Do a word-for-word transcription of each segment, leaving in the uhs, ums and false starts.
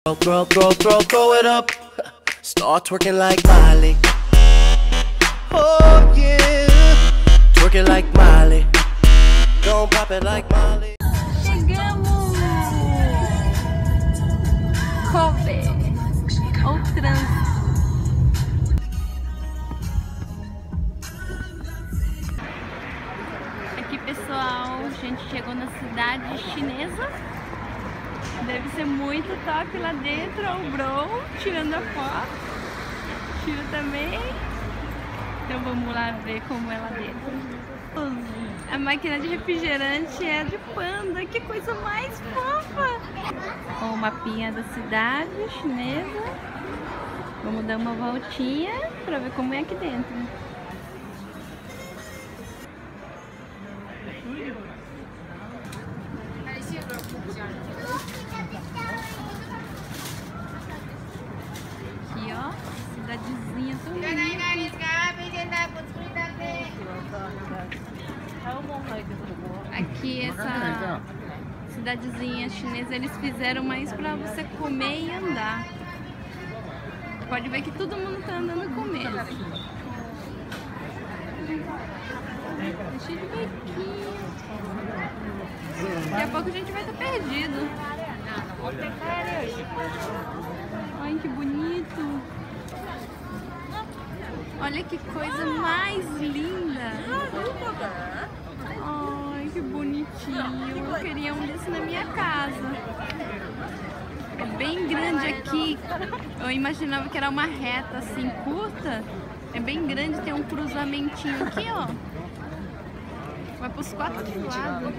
Throw, throw, throw, throw it up. Start twerking like Miley. Oh yeah, twerking like Miley. Don't pop it like Miley. Chegamos! Kobe ou trans. Aqui, pessoal, a gente chegou na cidade chinesa. Deve ser muito top lá dentro. Ó, o Bro tirando a foto. Tiro também. Então vamos lá ver como é lá dentro. A máquina de refrigerante é de panda. Que coisa mais fofa! Ó, o mapinha da cidade chinesa. Vamos dar uma voltinha pra ver como é aqui dentro. Aqui, ó, cidadezinha também. Aqui essa cidadezinha chinesa, eles fizeram mais pra você comer e andar. Pode ver que todo mundo tá andando com medo. Tá cheio de bequinho. Daqui a pouco a gente vai estar perdido. Olha que bonito. Olha que coisa mais linda. Ai, que bonitinho. Eu queria um desse na minha casa. É bem grande aqui. Eu imaginava que era uma reta assim, curta. É bem grande, tem um cruzamentinho aqui, ó. Vai pros quatro lados.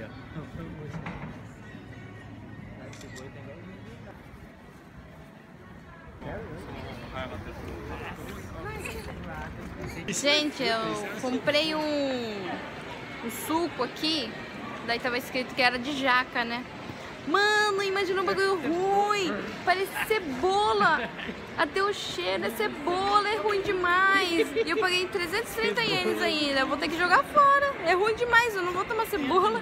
Gente, eu comprei um, um suco aqui, daí tava escrito que era de jaca, né? Mano, imagina um bagulho ruim, parece cebola, até o cheiro é cebola, é ruim demais. E eu paguei trezentos e trinta ienes ainda, eu vou ter que jogar fora, é ruim demais, eu não vou tomar cebola.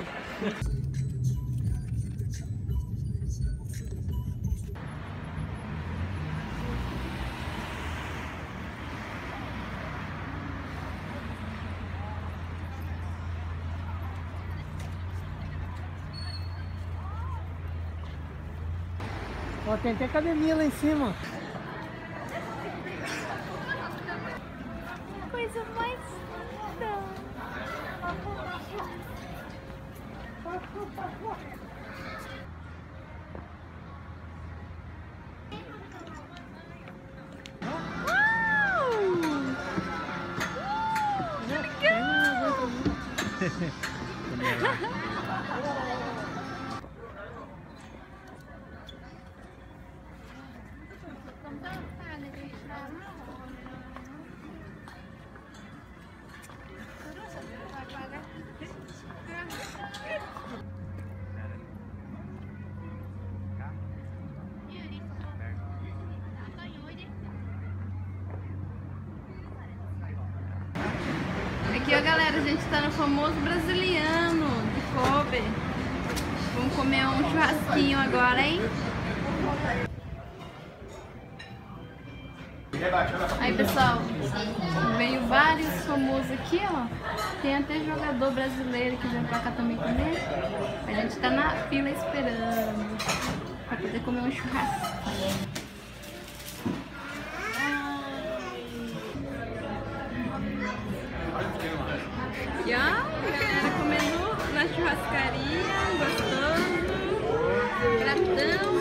Ó, tem até academia lá em cima. Coisa mais linda. Aqui, ó, galera, a gente tá no famoso brasiliano de Kobe. Vamos comer um churrasquinho agora, hein? Aí, pessoal, veio vários famosos aqui, ó. Tem até jogador brasileiro que vem pra cá também comer. A gente tá na fila esperando pra poder comer um churrasquinho. E ó, a galera comendo na churrascaria, gostoso, gratão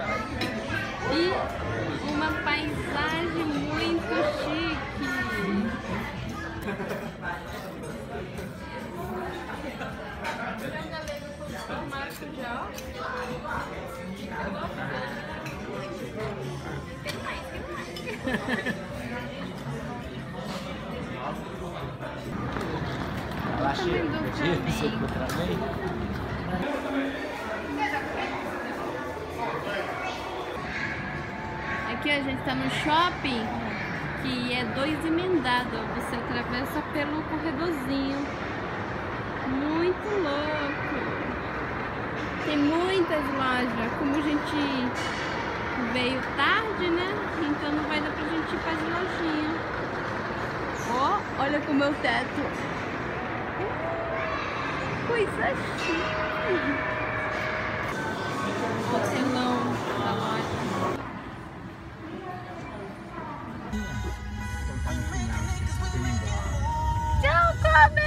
e uma paisagem muito chique. Aqui a gente tá no shopping, que é dois emendados. Você atravessa pelo corredorzinho. Muito louco. Tem muitas lojas. Como a gente veio tarde, né? Então não vai dar pra gente ir para as lojinhas. Ó, oh, olha como é o teto. Coisa chique. O telão da loja. Tchau, Kobe!